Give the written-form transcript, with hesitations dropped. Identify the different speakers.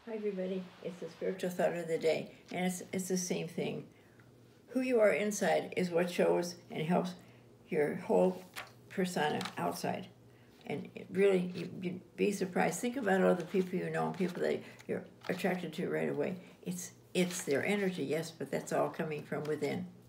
Speaker 1: Hi everybody, it's the spiritual thought of the day, and it's the same thing. Who you are inside is what shows and helps your whole persona outside. And it really, you'd be surprised. Think about all the people you know and people that you're attracted to right away. It's their energy, yes, but that's all coming from within.